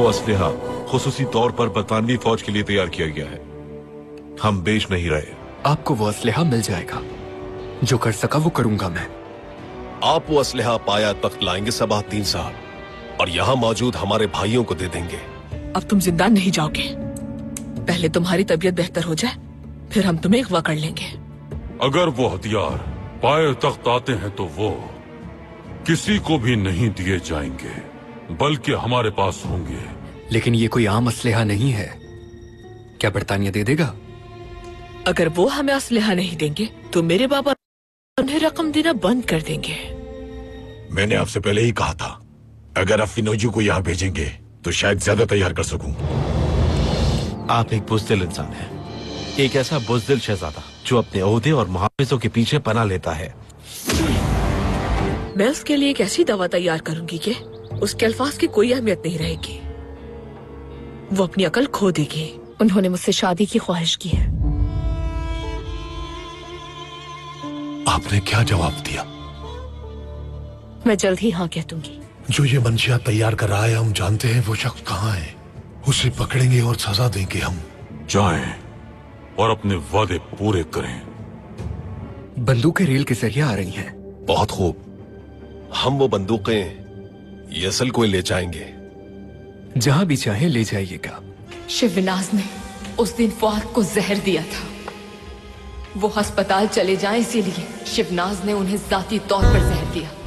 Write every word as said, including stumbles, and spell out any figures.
वो असलहा खुसूसी तौर पर बरतानवी फौज के लिए तैयार किया गया है। हम बेच नहीं रहे। आपको वो असलहा मिल जाएगा। जो कर सका वो करूंगा मैं। आप वो असलहा पाया तख्त लाएंगे सबाहद्दीन साहब, और यहाँ मौजूद हमारे भाइयों को दे देंगे। अब तुम जिंदान नहीं जाओगे। पहले तुम्हारी तबीयत बेहतर हो जाए, फिर हम तुम्हें अगवा कर लेंगे। अगर वो हथियार पाए तख्त आते हैं तो वो किसी को भी नहीं दिए जाएंगे, बल्कि हमारे पास होंगे। लेकिन ये कोई आम असलहा नहीं है। क्या बरतानिया दे देगा? अगर वो हमें असलहा नहीं देंगे तो मेरे बाबा उन्हें रकम देना बंद कर देंगे। मैंने आपसे पहले ही कहा था, अगर आप फिनोजी को यहाँ भेजेंगे तो शायद ज्यादा तैयार कर सकूं। आप एक बुज़दिल इंसान हैं, एक ऐसा बुज़दिल शहजादा जो अपने ओहदे और मुहाफिजों के पीछे पनाह लेता है। मैं उसके लिए एक ऐसी दवा तैयार करूंगी कि उसके अल्फाज की कोई अहमियत नहीं रहेगी। वो अपनी अकल खो देगी। उन्होंने मुझसे शादी की ख्वाहिश की है। आपने क्या जवाब दिया? मैं जल्द ही हाँ कह दूंगी। जो ये मंशियात तैयार कर रहा है, हम जानते हैं वो शख्स कहाँ है। उसे पकड़ेंगे और सजा देंगे हम। जाएं और अपने वादे पूरे करें। बंदूकें रेल के जरिए आ रही हैं। बहुत खूब, हम वो बंदूकें यसल को ले जाएंगे। जहां भी चाहे ले जाइएगा। शिवनाज ने उस दिन फुआद को जहर दिया था। वो अस्पताल चले जाएं, इसीलिए शिवनाज ने उन्हें जाती तौर पर जहर दिया।